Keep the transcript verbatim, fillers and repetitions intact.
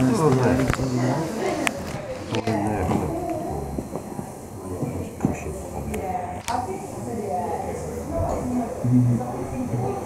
That's Oh, the there. only thing now. Oh, in there, look. Just push it on there. Mm-hmm.